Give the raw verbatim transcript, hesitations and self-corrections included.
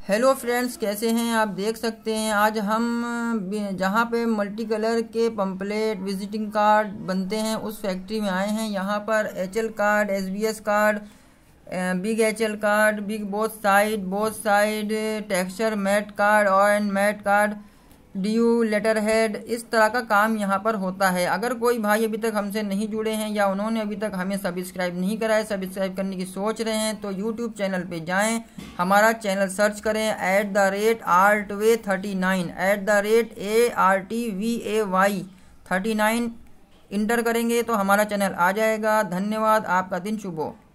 Hello friends, कैसे हैं आप। देख सकते हैं आज हम जहां पे मल्टी कलर के पंपलेट विजिटिंग कार्ड बनते हैं उस फैक्ट्री में आए हैं। यहां पर H L card, S B S card, big H L card, big both side both side texture matt card और and matt card, D U letter head, इस तरह का काम यहाँ पर होता है। अगर कोई भाई अभी तक हमसे नहीं जुड़े हैं या उन्होंने अभी तक हमें सब्सक्राइब नहीं करा है, सब्सक्राइब करने की सोच रहे हैं तो यूट्यूब चैनल पे जाएं, हमारा चैनल सर्च करें at the rate art way thirty nine, at the rate A R T V A Y thirty nine enter करेंगे तो हमारा चैनल आ जाएगा। धन्यवाद, आपका दिन शुभ हो।